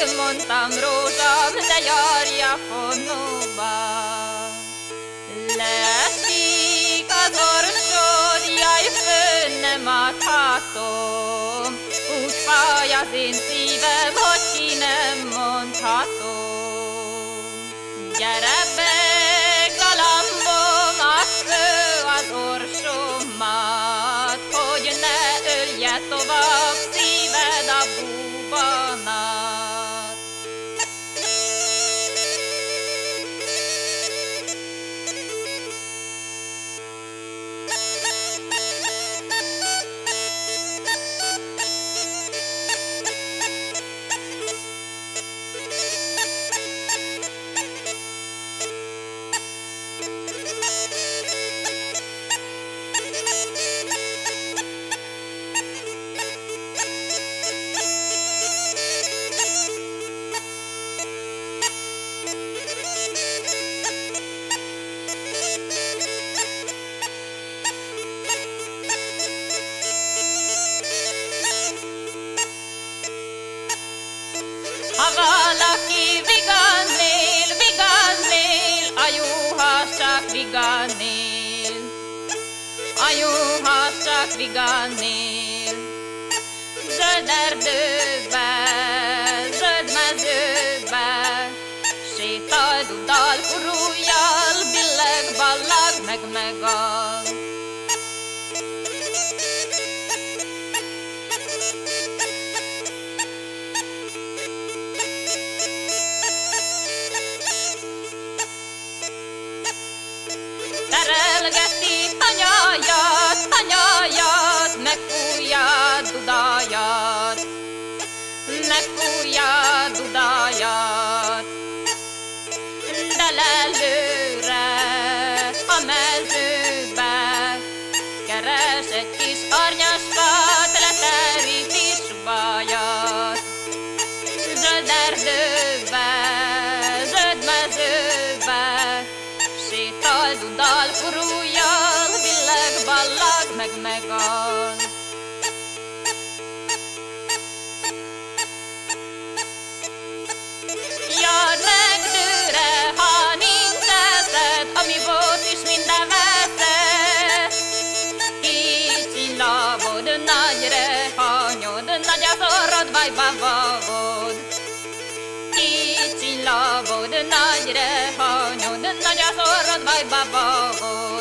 mondtam rózsám, de járja fonóba. Leesik az orsod, jaj, fönn nem adhatom, úgy fáj az én szívem, hogy ki nem mondhatom. Gyere be, galambom, add fő az orsomat, hogy ne ölje tovább szíved a búbanát. Ha valaki vigán él, a juhász csak vigán él. A juhász csak vigán él. Zöld erdőbe, zöld mezőbe, sétál, dudál, furújjal, billeg, ballag, meg megáll. Terelgeti anyáját, megfújja dudáját, megfújja dudáját. De lelőre a mezőbe keres egy kis arnyasfát, leteríti subáját. Zöld erdőbe, zöld mezőbe, sétál, dudál, furújjal, billeg, ballag, meg megáll. Jár meg dőre, ha nincs eszed, ami volt is minden veszed. Kicsi lábod, nagy rehányod, nagy az orrod, bajba vágod. Kicsi lábod, nagy rehányod, nagy az orrod, bajba vágod.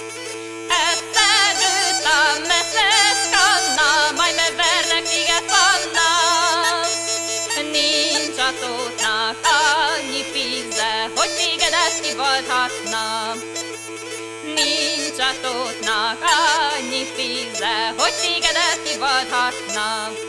Eszed a messzes kanna, majd megvernek téged panna. Nincs a tótnak annyi víze, hogy tégedet kivallhatna. Nincs a tótnak annyi víze, hogy tégedet kivallhatna.